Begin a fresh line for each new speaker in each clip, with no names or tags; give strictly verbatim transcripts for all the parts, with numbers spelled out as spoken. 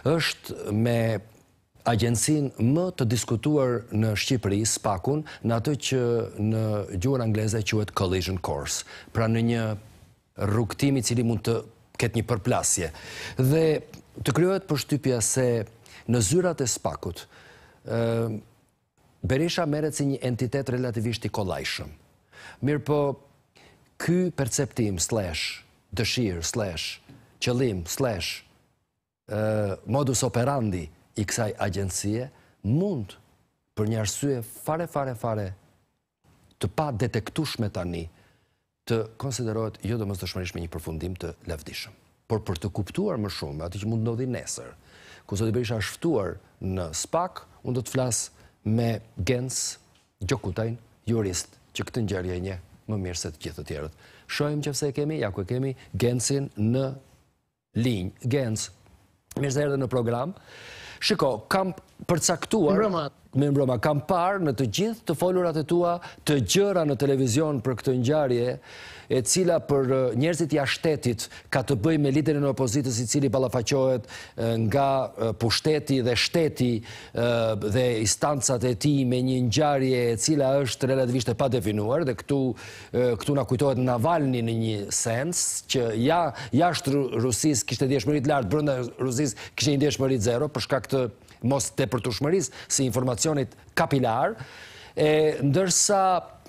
është me agjencinë më të diskutuar në Shqipëri, SPAC-un, në atë që në gjuhën angleze quhet collision course, pra në një rrugtim i cili mund të ketë një përplasje. Dhe të krijohet përshtypja se në zyrat e SPAC-ut, Berisha merret si një entitet relativisht i kollajshëm. Mirë po, ky perceptim slash dëshirë slash qëllim slash modus operandi i kësaj agjencie mund për një arsye fare fare fare të pa detektueshme tani të konsiderohet jo domosdoshmërisht me një përfundim të lavdishëm. Por për të kuptuar më shumë atë që mund ndodhi nesër, ku zoti Berisha është ftuar në SPAC, unë do të flas me Gens Gjokutajn, jurist, që këtë ngjarje e njeh më mirë se të gjithë të tjerët. Shohim që e kemi, ja ku e kemi Gensin në linjë. Gens, mirë se erdhe në program. Shiko, kam përcaktuar, me mbroma, kam parë në të gjithë të folurat e tua të gjëra në televizion për këtë ngjarje, e cila për njerëzit jashtë shtetit ka të bëjë me liderin e opozitës i cili ballafaqohet nga pushteti dhe shteti dhe instancat e tij me një ngjarje e cila është relativisht e padefinuar, dhe këtu këtu na kujtohet Navalny në një sens që ja jashtë Rusisë kishte ndjeshmëri të lartë, brenda Rusisë kishte ndjeshmëri zero për shkak të mos tepërtueshmërisë si informacionit kapilar, e ndërsa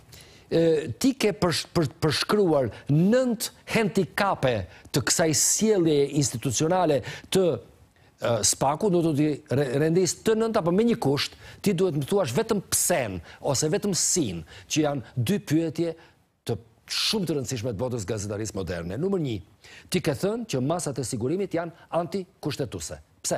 ti ke përshkruar nënt handikape të kësaj sjellje institucionale të SPAC-u, do të t'i rendis të nënt apo me një kusht, ti duhet më thuash vetëm psen ose vetëm sin, që janë dy pyetje të shumë të rëndësishme të botës gazetarisë moderne. Numër një, ti ke thënë që masat e sigurimit janë antikushtetuese. Pse?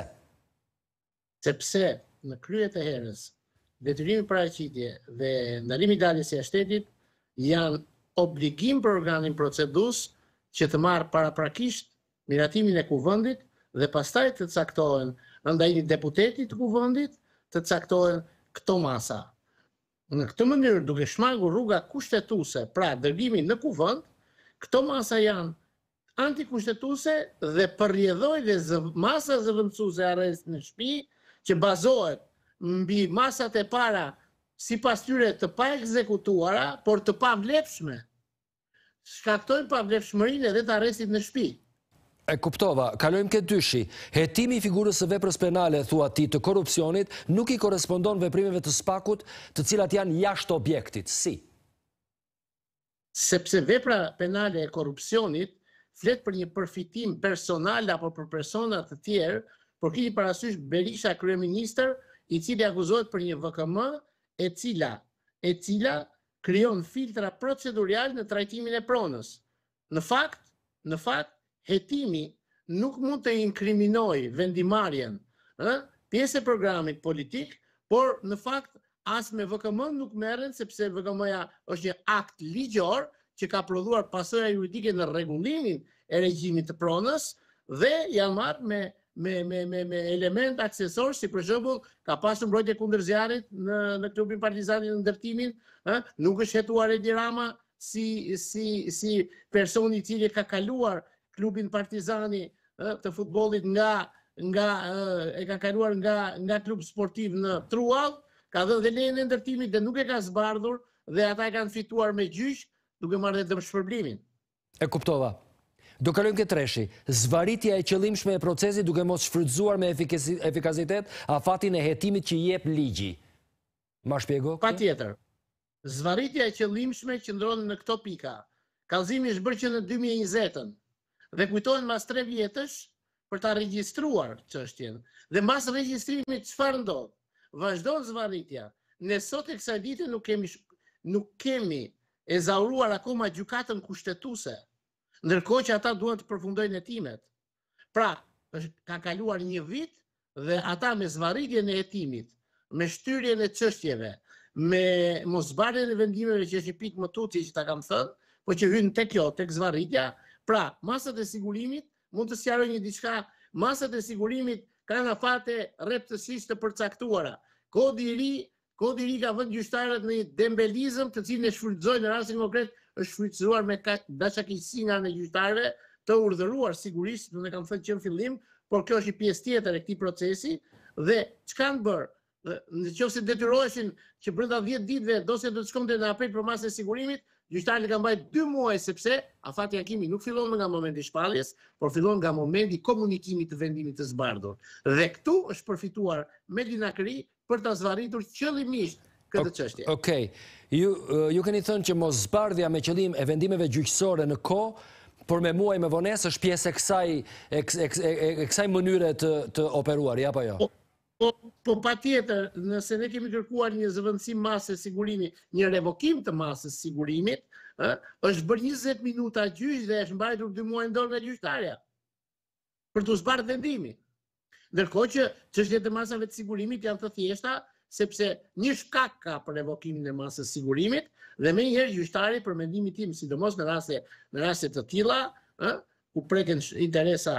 Sepse në kryet e herës, detyrimi paraqitje dhe ndalimi i daljes së shtetit janë obligim për organin procedues që të marrë paraprakisht miratimin e kuvendit dhe pastaj të caktohen ndaj një deputeti të kuvendit, të caktohen këto masa. Në këtë mënyrë, duke shmangur rruga kushtetuese, pra dërgimin në kuvend, këto masa janë antikushtetuese dhe përrjedhoj dhe masa zëvendësuese arrest në shtëpi, që bazohet mbi masat e para sipas tyre të pa ekzekutuara, por të pa vlefshme. Shkaktojnë pa vlefshmërinë edhe të arrestit në shtëpi.
E kuptova, kalojmë ke dyshi. Hetimi i figurës së veprës penale, thua ti, të korrupsionit, nuk i korrespondon veprimeve të SPAC-ut, të cilat janë jashtë objektit. Si?
Sepse vepra penale e korrupsionit flet për një përfitim personal apo për persona të tjerë, por keni parasysh Berisha kryeministër, i cili akuzohet për një V K M, e cila e cila krijon filtra procedurial në trajtimin e pronës. Në fakt, në fakt, hetimi nuk mund të inkriminojë vendimarrjen, ë, pjesë e programit politik, por në fakt as me V K M nuk merren, sepse V K M-ja është një akt ligjor që ka prodhuar pasoja juridike në rregullimin e regjimit të pronës dhe janë marrë me Me, me, me, me element aksesor, si për shembull ka pasur mbrojtje kundër zjarrit në, në klubin Partizani në ndërtimin, ë, nuk është hetuar Edi Rama si, si, si person i cili ka kaluar klubin Partizani ë, të futbollit nga, nga ë, e ka kaluar nga, nga klub sportiv në Truall, ka dhënë dhe lejen e ndërtimit dhe nuk e ka zbardhur dhe ata e kanë fituar me gjyq duke marrë dhe dëmshpërblimin.
E kuptova. Do kalojmë ke treshi, zvaritja e qëllimshme e procesit duke mos shfrytzuar me efikazitet afatin e hetimit që jep ligji. Ma shpjego?
Patjetër. Zvaritja e qëllimshme qëndron në këto pika. Kallëzimi është bërë që në dy mijë e njëzet dhe kujtohen mas tre vjetësh për ta regjistruar çështjen. Dhe mas regjistrimit çfarë ndodh? Vazhdon zvarritja. Ne sot e kësaj dite nuk kemi nuk kemi ezauruar akoma gjykatën kushtetuese. Ndërkohë që ata duan të përfundojnë hetimet. Pra, ka kaluar një vit dhe ata me zvarritjen e hetimit, me shtyrjen e çështjeve, me mosbarjen e vendimeve që është një pikë më tutje që ta kam thënë, po që hyn tek kjo, tek zvarritja, pra, masat e sigurimit mund të sqarojnë një diçka, masat e sigurimit kanë afate rreptësisht të përcaktuara. Kodi i ri, kodi i ri ka vënë gjyqtarët në një dembelizëm të cilin e shfrytëzojnë në rastin konkret është shfrytëzuar me dashakëqësi nga në gjyqtarëve të urdhëruar sigurisht, unë kam thënë që në fillim, por kjo është një pjesë tjetër e këtij procesi dhe çka kanë bërë? Në qoftë se detyroheshin që brenda dhjetë ditëve dosja do të shkonte në apel për masën e sigurimit, gjyqtarët kanë mbajtur dy muaj sepse afati akimi nuk fillon nga momenti i shpalljes, por fillon nga momenti i komunikimit të vendimit të zbardhur. Dhe këtu është përfituar Melina Kri për ta zvarritur qëllimisht këtë çështje.
Okej. Ju ju keni thënë që mos zbardhja me qëllim e vendimeve gjyqësore në kohë, por me muaj me vonesë është pjesë e kësaj e kësaj mënyre të të operuar, apo jo?
Po, po pa tjetër, nëse ne kemi kërkuar një zëvendësim masë sigurimi, një revokim të masës sigurimit, është bërë njëzet minuta gjyq dhe është mbajtur dy muaj dorë nga gjyqtarja për të zbardhur vendimin. Ndërkohë që çështjet e masave të sigurimit janë të thjeshta, sepse një shkak ka për revokimin e masës sigurimit dhe menjëherë gjyqtari për mendimin tim, sidomos në raste në raste të tilla, ku preken interesa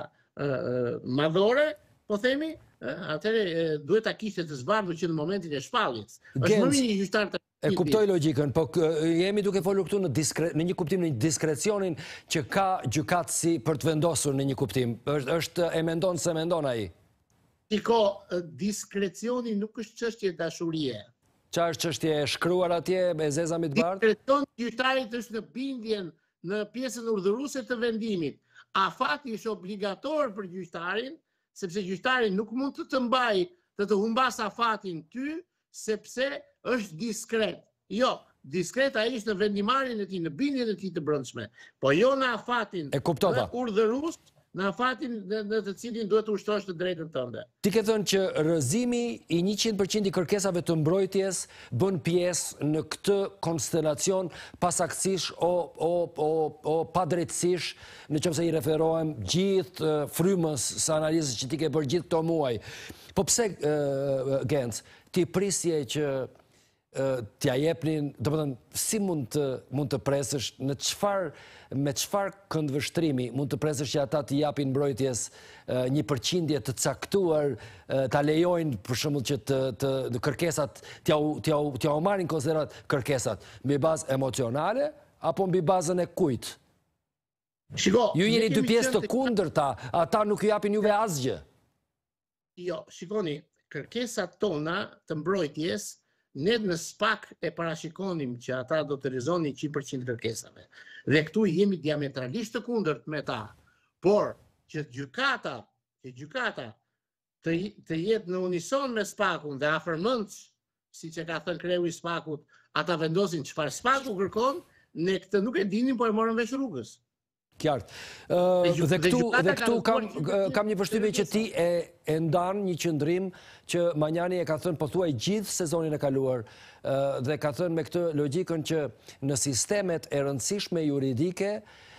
madhore, po themi, atëherë duhet ta kishte të zbardhur që në momentin e shpalljes. Është më mirë një gjyqtar të
E kuptoj logjikën, po jemi duke folur këtu në diskre, në një kuptim në diskrecionin që ka gjykatësi për të vendosur në një kuptim. Është, është e mendon se mendon ai.
Shiko, diskrecioni nuk është çështje dashurie.
Çfarë është çështje e shkruar atje me zeza me të bardhë?
Diskrecioni i gjyqtarit është në bindjen në pjesën urdhëruese të vendimit. Afati është obligator për gjyqtarin, sepse gjyqtari nuk mund të të mbajë të të humbas afatin ty, sepse është diskret. Jo, diskret ai është në vendimarrjen e tij, në bindjen e tij të brendshme, po jo në afatin
e kuptova.
Urdhërues, në afatin në të cilin duhet të ushtrosh të drejtën tënde.
Ti ke thënë që rrëzimi i njëqind përqind i kërkesave të mbrojtjes bën pjesë në këtë konstelacion pasaktësish o, o, o, o padrejtësish, në qoftë se i referohem gjithë frymës së analizës që ti ke bërë gjithë këto muaj. Po pse, uh, Genc, ti prisje që t'ja jepnin, do të thënë, si mund të mund të presësh, në çfarë me çfarë këndvështrimi mund të presësh që ata t'i japin mbrojtjes një përqindje të caktuar, ta lejojnë për shembull që të, të, të kërkesat t'ja t'ja t'ja marrin konsiderat kërkesat mbi bazë emocionale apo mbi bazën e kujt?
Shiko,
ju jeni dy pjesë të kundërta, ata nuk ju japin juve asgjë.
Jo, shikoni, kërkesat tona të mbrojtjes ne në SPAK e parashikonim që ata do të rizonin njëqind përqind kërkesave. Dhe këtu jemi diametralisht të kundërt me ta. Por që gjykata, që gjykata të, të jetë në unison me SPAK-un dhe afërmend, siç e ka thënë kreu i SPAK-ut, ata vendosin çfarë SPAK-u kërkon, ne këtë nuk e dinim, po e morën vesh rrugës.
Qartë. Dhe këtu, dhe këtu kam, kam një përshtypje që ti e, e ndan një qëndrim që Manjani e ka thënë pothuaj gjithë sezonin e kaluar dhe ka thënë me këtë logjikën që në sistemet e rëndësishme juridike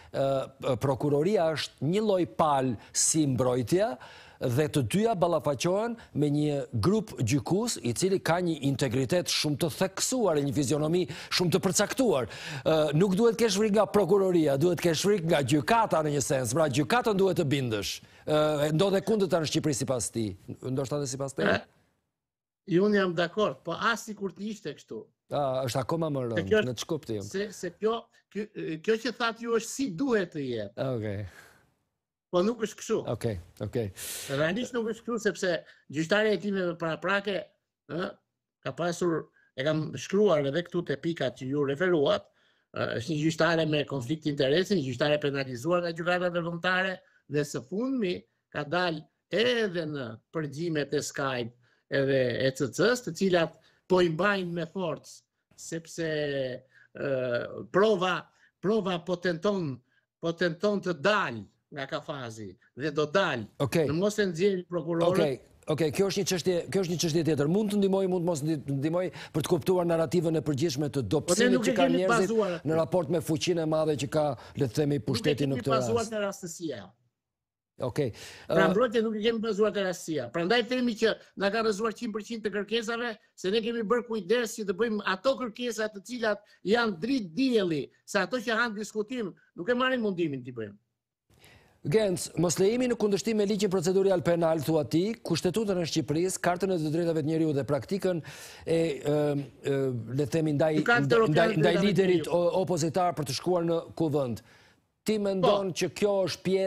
prokuroria është një lloj palë si mbrojtja dhe të dyja ballafaqohen me një grup gjykues i cili ka një integritet shumë të theksuar e një fizionomi shumë të përcaktuar. Uh, nuk duhet kesh frikë nga prokuroria, duhet kesh frikë nga gjykata në një sens. Pra gjykatën duhet të bindësh. Uh, ndodhe kundërta në Shqipëri sipas ti. Ndoshta edhe sipas teje?
Unë jam dakord, po as sikur të ishte kështu.
Ah, është akoma më rëndë, në ç'kuptim.
Se se kjo kjo, kjo që thatë ju është si duhet të jetë.
Okej.
Po nuk është kështu.
Okej, okej.
Realisht nuk është kështu sepse gjyqtarja e time paraprake ë ka pasur, e kam shkruar edhe këtu te pikat që ju referuat, është një gjyqtare me konflikt interesi, një gjyqtare penalizuar nga gjykata ndërkombëtare dhe së fundmi ka dalë edhe në përgjimet e Skype edhe e C C-s, të cilat po i mbajnë me forcë sepse uh, prova prova po tenton po tenton të dalë nga kafazi dhe do dalë.
Okay.
Në mos e nxjerrë prokurorët.
Okej, okay. okay. kjo është një çështje, kjo është një çështje tjetër. Mund të ndihmoj, mund mos ndihmoj për të kuptuar narrativën e përgjithshme të dobësimit që kanë njerëzit në raport me fuqinë e madhe që ka, le të themi, pushteti në këtë rast.
Nuk e kemi bazuar te rastësia.
Okej.
Pra mbrojtja nuk e kemi bazuar te rastësia. Prandaj themi që na ka rrezuar njëqind përqind të kërkesave, se ne kemi bërë kujdes që të bëjmë ato kërkesa të cilat janë dritë dielli, se ato që kanë diskutim nuk e marrin mundimin t'i bëjmë.
Genc, mos lejimi në kundërshtim me ligjin procedurial penal, thua ti, Kushtetutën e Shqipërisë, Kartën e të drejtave të njeriut dhe praktikën e, e, e le të themi ndaj, ndaj, ndaj liderit opozitar për të shkuar në kuvend. Ti mendon që kjo është pjesë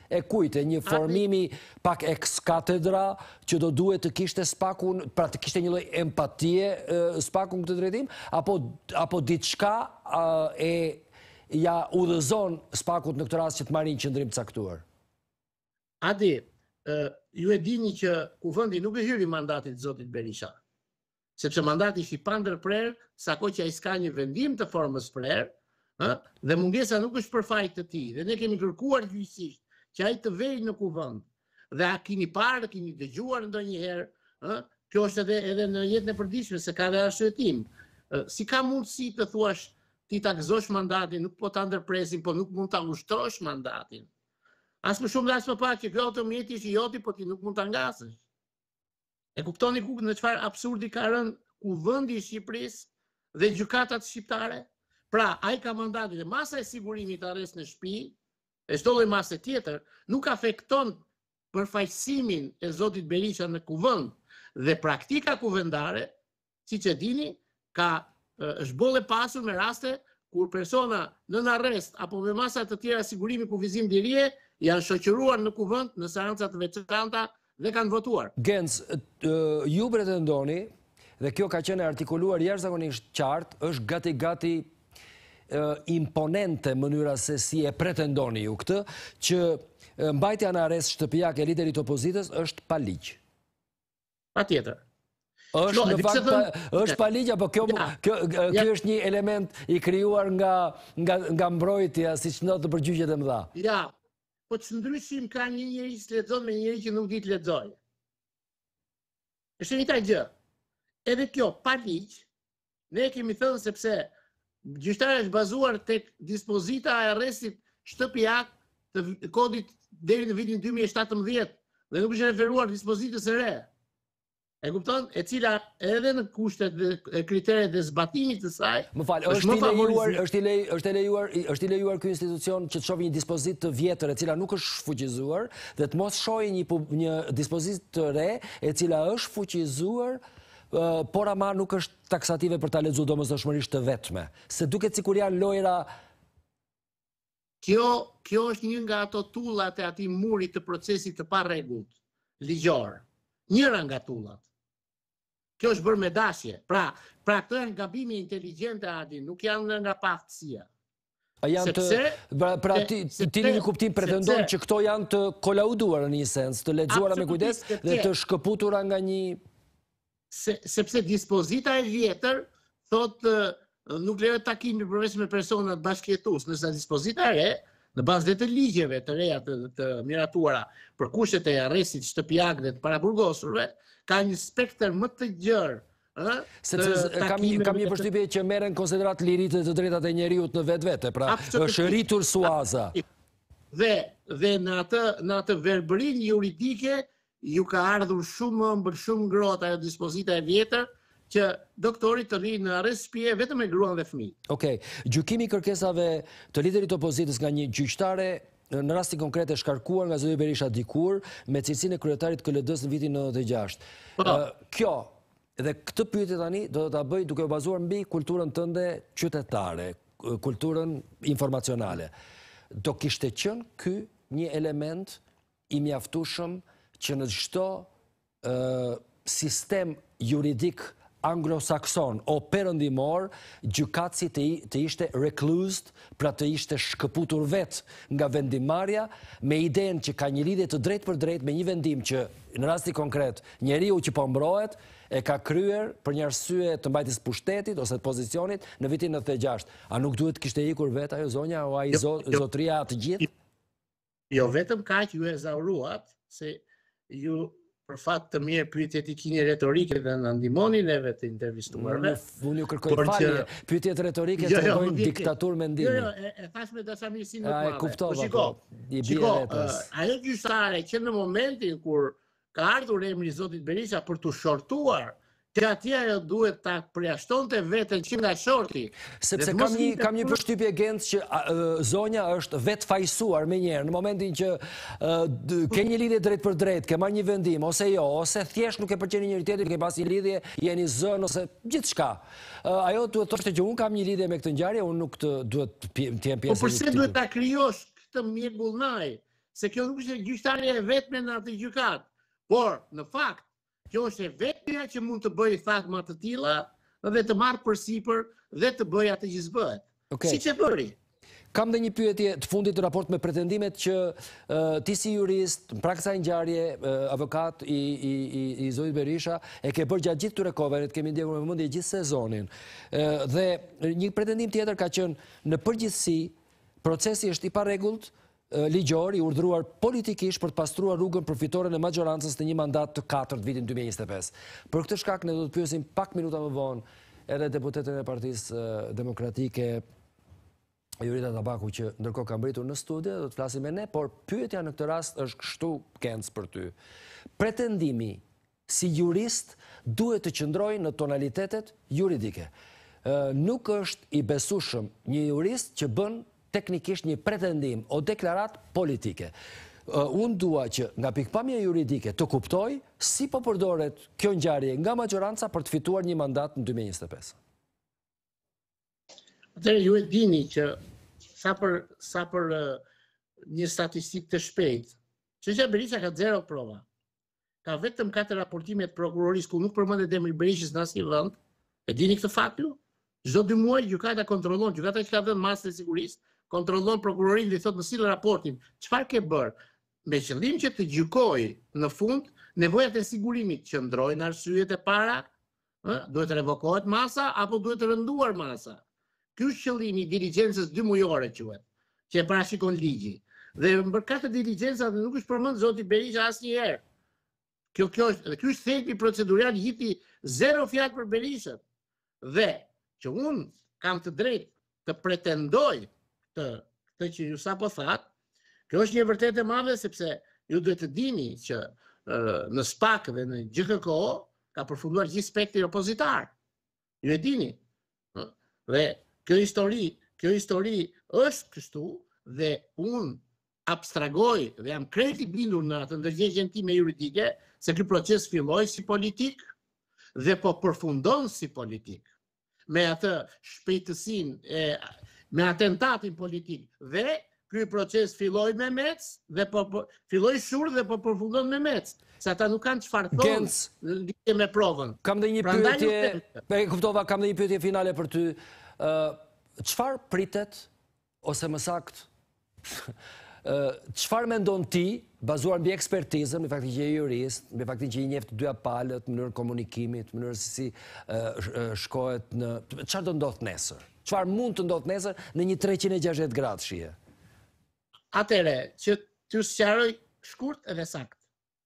E kujte, një formimi pak ex katedra që do duhet të kishte spakun, pra të kishte një lloj empatie spakun këtë drejtim, apo apo diçka e ja udhëzon spakut në këtë rast që të marrë një qëndrim të caktuar?
Adi, ju e dini që Kuvendi nuk e hyri mandatit zotit Berisha, sepse mandati ishte i pandërprer, sako që ai s'ka një vendim të formës prerë, dhe mungesa nuk është për fajt të tij, dhe ne kemi kërkuar gjyqësisht që ai të vejë në Kuvend. Dhe a keni parë, keni dëgjuar ndonjëherë, ë? Kjo është edhe edhe në jetën e përditshme se ka dhe arsyetim. Si ka mundësi të thuash ti ta gëzosh mandatin, nuk po ta ndërpresim, po nuk mund ta ushtrosh mandatin. As më shumë dhe as më pak që kjo automjeti është i joti, po ti nuk mund ta ngasësh. E kuptoni ku në çfarë absurdi ka rënë Kuvendi i Shqipërisë dhe gjykatat shqiptare? Pra, ai ka mandatin dhe masa e sigurimit arrest në shtëpi, e çdo lloj mase tjetër, nuk afekton përfaqësimin e zotit Berisha në Kuvend dhe praktika kuvendare, siç e dini, ka është bollë pasur me raste kur persona nën arrest apo me masa të tjera sigurimi kufizim lirie janë shoqëruar në Kuvend në seanca të veçanta dhe kanë votuar.
Genc, ju pretendoni, dhe kjo ka qenë artikuluar jashtëzakonisht qartë, është gati-gati imponente mënyra se si e pretendoni ju këtë, që mbajtja në arrest shtëpiak e liderit opozitës është pa ligj.
Patjetër.
Është në fakt është pa ligj, apo kjo është një element i krijuar nga mbrojtja, siç thotë përgjigjet e mëdha?
Ja, po ç'ndryshim ka një njeri që lexon me njëri që nuk di të lexojë? Është një taj gjë. Edhe kjo pa ligj, ne kemi thënë sepse gjyqtari është bazuar tek dispozita e arrestit shtëpiak të kodit deri në vitin dy mijë e shtatëmbëdhjetë dhe nuk është referuar dispozitës së re. E kupton? E cila edhe në kushtet dhe kriteret e zbatimit të saj.
Më fal, është i lejuar, është i lejuar, është i lejuar, është i lejuar ky institucion që të shohë një dispozitë të vjetër e cila nuk është fuqizuar dhe të mos shohë një një dispozitë të re e cila është fuqizuar, por ama nuk është taksative për ta lexuar domosdoshmërisht të vetme. Se duket sikur janë lojra.
Kjo, kjo është një nga ato tullat e atij murit të procesit të parregullt ligjor. Njëra nga tullat. Kjo është bërë me dashje. Pra, pra këto janë gabime inteligjente, Adi, nuk janë nga paftësia.
A janë të, pra ti në një kuptim pretendon që këto janë të kolauduara në një sens, të lexuara me kujdes dhe të shkëputura nga një
sepse dispozita e vjetër thotë nuk lejohet takimi përveç me personat bashkëjetues, nëse dispozita e re në bazë të ligjeve të reja të miratuara për kushtet e arrestit shtëpiak dhe të paraburgosurve, ka një spektër më të gjerë.
Sepse kam një përshtypje që merren konsiderat liritë dhe të drejtat e njeriut në vetvete, pra është rritur suaza.
Dhe dhe në atë në atë verbërinë juridike ju ka ardhur shumë ëmbël, shumë ngrohtë ajo dispozita e vjetër që doktori të rri në arrest shtëpie vetëm me gruan dhe fëmijë.
Okej, gjykimi i kërkesave të liderit opozitës nga një gjyqtare në rastin konkret e shkarkuar nga zoti Berisha dikur me cilësinë e kryetarit K L D-s në vitin nëntëdhjetë e gjashtë. Kjo dhe këtë pyetje tani do ta bëj duke u bazuar mbi kulturën tënde qytetare, kulturën informacionale. Do kishte qenë ky një element i mjaftueshëm që në çdo sistem juridik anglosakson o perëndimor, gjykatësi të ishte reclused, pra të ishte shkëputur vetë nga vendimarrja, me idenë që ka një lidhje të drejtë për drejtë me një vendim që në rasti konkret njeriu që po mbrohet e ka kryer për një arsye të mbajtjes pushtetit ose të pozicionit në vitin nëntëdhjetë e gjashtë. A nuk duhet kishte ikur vetë ajo zonja o ai zotria të gjithë?
Jo vetëm kaq ju e zauruat se ju për fat të mirë pyetjet i keni retorike dhe na ndihmoni neve të intervistuarve.
Unë ju kërkoj falje, pyetjet retorike tregojnë diktaturë mendimi.
Jo, jo, e thash me dashamirësi në
madhe. Kuptova.
Shiko,
i bie vetes.
Ajo gjyqtare që në momentin kur ka ardhur emri i zotit Berisha për të shortuar, që atje ajo duhet ta përjashtonte veten që nga shorti.
Sepse kam një kam një përshtypje Genc që zonja është vetë fajsuar menjëherë në momentin që ke një lidhje drejt për drejt, ke marrë një vendim ose jo, ose thjesht nuk e pëlqeni njëri tjetrin, ke pas një lidhje, jeni zën ose gjithçka. Ajo duhet të thoshte që un kam një lidhje me këtë ngjarje, un nuk të duhet të jem pjesë.
Po pse duhet ta krijosh këtë mjegullnaj? se kjo nuk është gjyqtarja e vetme në atë gjykat. Por, në fakt, kjo është e vetmja që mund të bëjë thakma të tilla dhe të marrë përsipër dhe të bëjë atë që s'bëhet.
Okay.
Si që bëri.
Kam dhe një pyetje të fundit të raport me pretendimet që uh, ti si jurist, në praksa e ngjarje, uh, avokat i, i, i, i Zotit Berisha, e ke bërë gjatë gjithë këtyre kohëve, ne kemi ndjekur me vëmendje gjithë sezonin. Uh, dhe një pretendim tjetër ka qenë në përgjithësi procesi është i parregullt, uh, ligjor, i urdhëruar politikisht për të pastruar rrugën përfitore në maggjorancës në një mandat të katërt vitin dy mijë e njëzet e pesë. Për këtë shkak ne do të pyesim pak minuta më vonë edhe deputetën e Partisë uh, Demokratike Jurita Tabaku, që ndërkohë ka mbritur në studio, do të flasim me ne, por pyetja në këtë rast është kështu, Kenc, për ty. Pretendimi si jurist duhet të qëndrojë në tonalitetet juridike. Nuk është i besueshëm një jurist që bën teknikisht një pretendim o deklarat politike. Unë dua që nga pikpamja juridike të kuptoj si po përdoret kjo ngjarje nga maggjoranca për të fituar një mandat në dy mijë e njëzet e pesë.
Atëherë ju e dini që sa për, sa për uh, një statistik të shpejt, çështja Berisha ka zero prova. Ka vetëm katër raportime të prokurorisë ku nuk përmendet emri i Berishës në asnjë vend. E dini këtë fakt ju? Çdo dy muaj gjykata kontrollon, gjykata që ka dhënë masën e sigurisë, kontrollon prokurorin dhe i thotë më sill raportin. Çfarë ke bërë? Me qëllim që të gjykojë në fund nevojat e sigurimit që ndrojnë arsyet e para, ë, duhet të revokohet masa apo duhet të rënduar masa. Ky është qëllimi i diligjencës dy mujore quhet, që e parashikon ligji. Dhe për këtë diligjenca nuk është përmend zoti Berisha asnjëherë. Kjo kjo është, ky është thelbi procedurial, jiti zero fjalë për Berishën. Dhe që unë kam të drejtë të pretendoj të këtë që ju sapo thatë, kjo është një vërtetë e madhe sepse ju duhet të dini që në SPAK dhe në G K K O ka përfunduar gjithë spektri opozitar. Ju e dini. Dhe Kjo histori, kjo histori është kështu dhe unë abstragoj dhe jam krejt i bindur në atë ndërgjegjën time juridike se ky proces filloi si politik dhe po përfundon si politik. Me atë shpejtësinë, me atentatin politik dhe ky proces filloi me mec dhe po, po filloi shur dhe po përfundon me mec. Se ata nuk kanë çfarë thonë në lidhje me provën.
Kam dhe një pyetje, e kuptova, kam dhe një pyetje finale për ty. Çfarë uh, pritet, ose më sakt, çfarë uh, mendon ti, bazuar mbi ekspertizën, me faktin që je jurist, me faktin që i njeh të dyja palët, mënyrën komunikimit, mënyrën se si uh, shkohet në... Çfarë do ndodh nesër? Çfarë mund të ndodh nesër në një treqind e gjashtëdhjetë gradë shije? Atëre,
që t'ju sqaroj shkurt edhe sakt.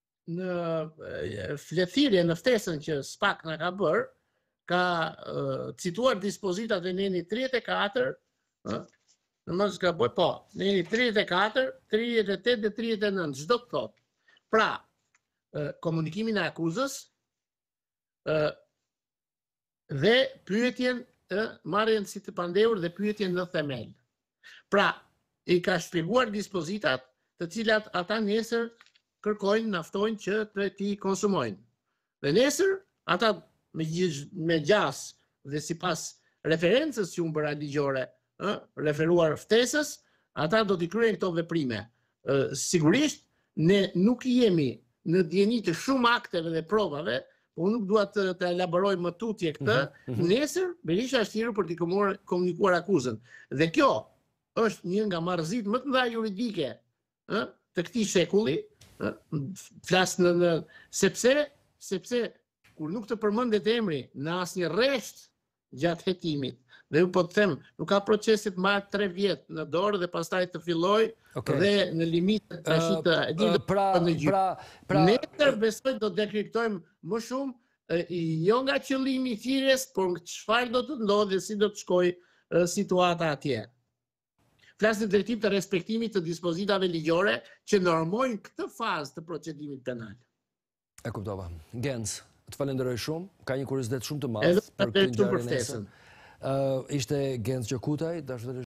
Në fletëthirje, në ftesën që SPAK na ka bërë, ka uh, cituar dispozitat e neni tridhjetë e katër, uh, në mos ka bëj, po, neni tridhjetë e katër, tridhjetë e tetë dhe tridhjetë e nëntë, çdo të thotë. Pra, uh, komunikimin e akuzës uh, dhe pyetjen uh, marrjen si të pandehur dhe pyetjen në themel. Pra, i ka shpjeguar dispozitat të cilat ata nesër kërkojnë, naftojnë që të ti konsumojnë. Dhe nesër, ata me, me gjas dhe si pas referencës që unë bëra ligjore, eh, referuar ftesës, ata do t'i kryen këto veprime. Eh, sigurisht, ne nuk jemi në djeni të shumë akteve dhe provave, po nuk dua të, të elaboroj më tutje këtë, mm -hmm. Nesër, Berisha është thirrur për t'i komunikuar akuzën. Dhe kjo është një nga marrëzit më të mëdha juridike eh, të këtij shekulli, eh, flas në, në sepse sepse kur nuk të përmendet emri në asnjë rresht gjatë hetimit, dhe ju po të them, nuk ka procesit marrë tre vjet në dorë dhe pastaj të filloj okay. Dhe në limitet tash të
uh, uh, pra,
në
pra, pra,
Nesër besoj do dekriptojmë më shumë uh, jo nga qëllimi i thirrjes, por çfarë do të ndodhë dhe si do të shkojë uh, situata atje. Flas në drejtim të respektimit të dispozitave ligjore që normojnë këtë fazë të procedimit penal.
E kuptova. Genc, të falenderoj shumë, ka një kuriozitet shumë të madh për këtë ngjarje nesër. Uh, ishte Genc Gjokutaj, dashur